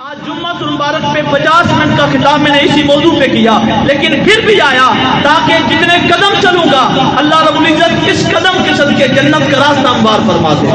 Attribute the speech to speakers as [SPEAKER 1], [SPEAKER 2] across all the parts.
[SPEAKER 1] آج جمعۃ المبارک پہ 50 منٹ کا خطاب میں نے اسی موضوع پہ کیا، لیکن پھر بھی آیا تاکہ جتنے قدم چلوں گا اللہ رب العزت اس قدم کے صدقے جنت کا راستہ ہموار فرما دے۔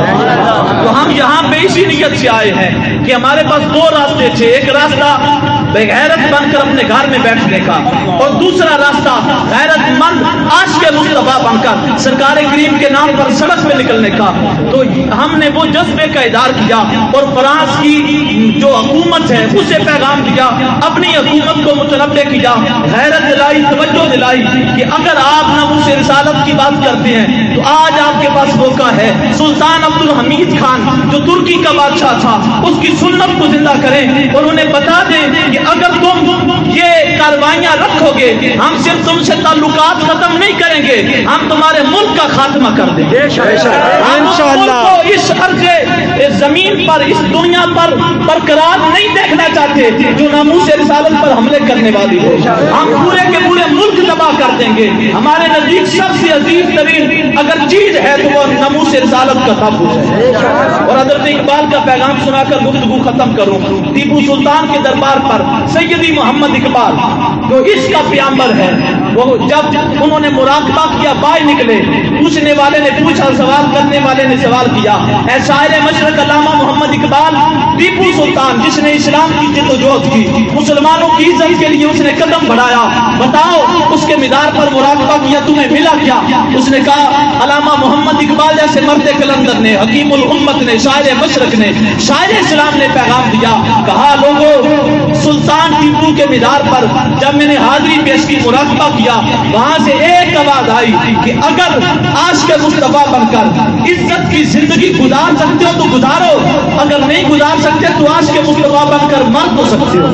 [SPEAKER 1] تو ہم یہاں پہ اسی نیت سے آئے ہیں کہ ہمارے پاس دو راستے تھے، ایک راستہ غیرت بن کر اپنے گھر میں بیٹھنے کا، اور دوسرا راستہ غیرت مند عاشق مصطفیٰ بن کر سرکار کریم کے نام پر سڑک پہ نکلنے کا۔ تو ہم نے وہ جذبے کا اظہار کیا اور فرانس کی جو حکومت ہے اسے پیغام دیا، اپنی حکومت کو متنبع کیا، غیرت دلائی، توجہ دلائی کہ اگر آپ ناموس رسالت کی بات کرتے ہیں تو آج آپ کے پاس موقع ہے۔ سلطان عبد الحمید خان جو ترکی کا بادشاہ تھا اس کی سنت کو زندہ کریں اور انہیں بتا دیں کہ اگر تم یہ کاروائیاں رکھو گے ہم صرف تم سے تعلقات ختم نہیں کریں گے، ہم تمہارے ملک کا خاتمہ کر دیں گے۔ ہم ملک کو اس عرض زمین پر، اس دنیا پر برقرار نہیں دیکھنا چاہتے جو ناموس رسالت پر حملے کرنے والی ہو۔ ہم پورے کے پورے ملک تباہ کر دیں گے۔ ہمارے نزدیک سب سے عزیز ترین اگر چیز ہے تو وہ ناموس رسالت کا تحفظ ہے۔ اور حضرت اقبال کا پیغام سنا کر گفتگو ختم کروں۔ ٹیپو سلطان کے دربار پر سیدی محمد اقبال جو اس کا پیامبر ہے، وہ جب انہوں نے مراقبہ کیا باہر نکلے، پوچھنے والے نے پوچھا، سوال کرنے والے نے سوال کیا، اے شاعر مشرق علامہ محمد اقبال، ٹیپو سلطان جس نے اسلام کی جدوجہد کی، مسلمانوں کی عزت کے لیے اس نے قدم بڑھایا، بتاؤ اس کے مدار پر مراقبہ کیا تمہیں ملا کیا؟ اس نے کہا علامہ محمد اقبال جیسے مرد کلندر نے، حکیم الامت نے، شاعر مشرق نے، شاعر اسلام نے پیغام دیا، کہا لوگوں سلطان ٹیپو کے مدار پر جب میں نے حاضری پیش کی، مراقبہ کیا، وہاں سے ایک آواز آئی کہ اگر عاشق مصطفیٰ بن کر عزت کی زندگی گزار سکتے ہو تو گزارو، اگر نہیں گزار سکتے تو عاشق مصطفیٰ بن کر مر تو سکتے ہو۔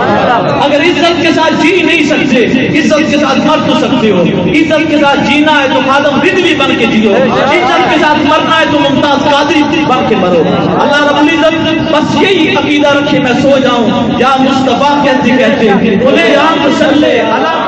[SPEAKER 1] اگر عزت کے ساتھ جی نہیں سکتے، عزت کے ساتھ مر تو سکتے ہو۔ عزت کے ساتھ جینا ہے تو خادم رضوی بن کے جیو، عزت کے ساتھ مرنا ہے تو ممتاز قادری بن کے مرو۔ اللہ رب العزت بس یہی عقیدہ رکھے میں سو جاؤں، یا مصطفیٰ کہتے کہتے بولے یا مسلے